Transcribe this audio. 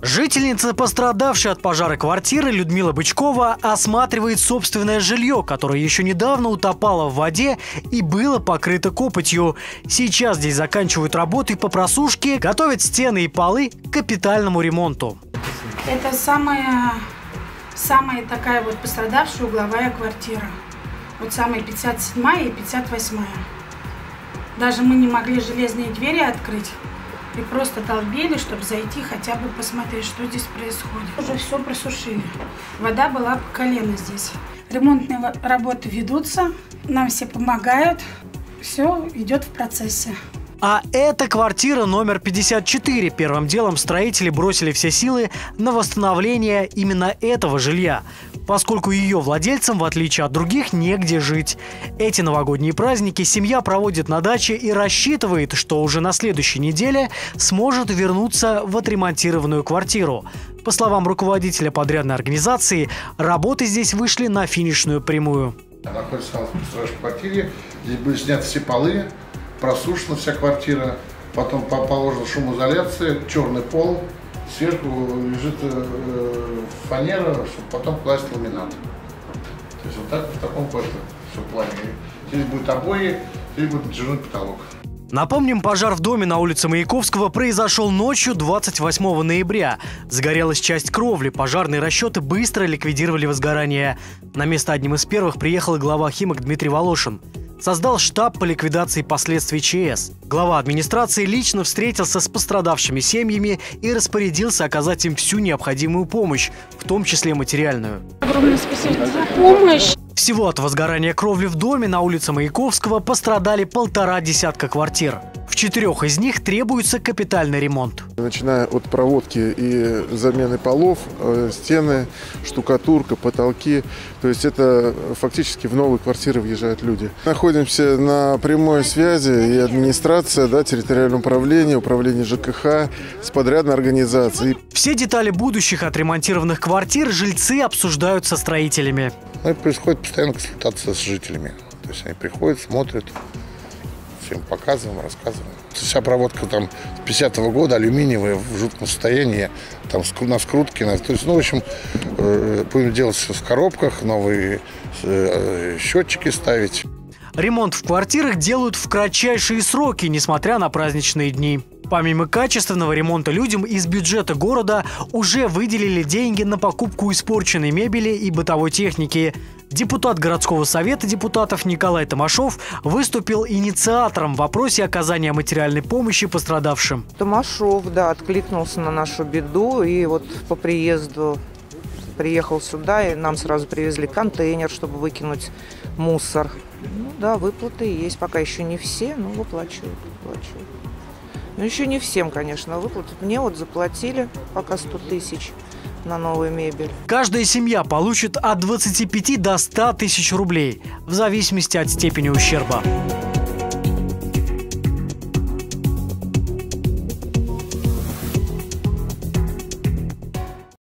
Жительница пострадавшей от пожара квартиры Людмила Бычкова осматривает собственное жилье, которое еще недавно утопало в воде и было покрыто копотью. Сейчас здесь заканчивают работы по просушке, готовят стены и полы к капитальному ремонту. Это самая такая вот пострадавшая угловая квартира. Вот самая 57-я и 58-я. Даже мы не могли железные двери открыть. И просто долбили, чтобы зайти, хотя бы посмотреть, что здесь происходит. Уже все просушили. Вода была по колено здесь. Ремонтные работы ведутся, нам все помогают. Все идет в процессе. А это квартира номер 54. Первым делом строители бросили все силы на восстановление именно этого жилья, поскольку ее владельцам, в отличие от других, негде жить. Эти новогодние праздники семья проводит на даче и рассчитывает, что уже на следующей неделе сможет вернуться в отремонтированную квартиру. По словам руководителя подрядной организации, работы здесь вышли на финишную прямую. Находится в квартире, здесь были сняты все полы, просушена вся квартира, потом положена шумоизоляция, черный пол, сверху лежит фанера, чтобы потом класть ламинат. То есть вот так, в таком все плане. Здесь будут обои, здесь будет натяжной потолок. Напомним, пожар в доме на улице Маяковского произошел ночью 28 ноября. Загорелась часть кровли, пожарные расчеты быстро ликвидировали возгорание. На место одним из первых приехал глава Химок Дмитрий Волошин. Создал штаб по ликвидации последствий ЧС. Глава администрации лично встретился с пострадавшими семьями и распорядился оказать им всю необходимую помощь, в том числе материальную. Огромное спасибо за помощь. Всего от возгорания кровли в доме на улице Маяковского пострадали 1,5 десятка квартир. В 4 из них требуется капитальный ремонт. Начиная от проводки и замены полов, стены, штукатурка, потолки. То есть это фактически в новые квартиры въезжают люди. Находимся на прямой связи и администрация, территориальное управление, управление ЖКХ с подрядной организацией. Все детали будущих отремонтированных квартир жильцы обсуждают со строителями. Происходит постоянно консультация с жителями. То есть они приходят, смотрят. Всем показываем, рассказываем. Вся проводка там с 50-го года, алюминиевая, в жутком состоянии, там на скрутке. То есть, в общем, будем делать все в коробках, новые счетчики ставить. Ремонт в квартирах делают в кратчайшие сроки, несмотря на праздничные дни. Помимо качественного ремонта людям из бюджета города уже выделили деньги на покупку испорченной мебели и бытовой техники. Депутат городского совета депутатов Николай Томашов выступил инициатором в вопросе оказания материальной помощи пострадавшим. Томашов, откликнулся на нашу беду и вот по приезду приехал сюда, и нам сразу привезли контейнер, чтобы выкинуть мусор. Выплаты есть, пока еще не все, но выплачивают. Но еще не всем, конечно, выплатят. Мне заплатили пока 100 тысяч на новую мебель. Каждая семья получит от 25 до 100 тысяч рублей, в зависимости от степени ущерба.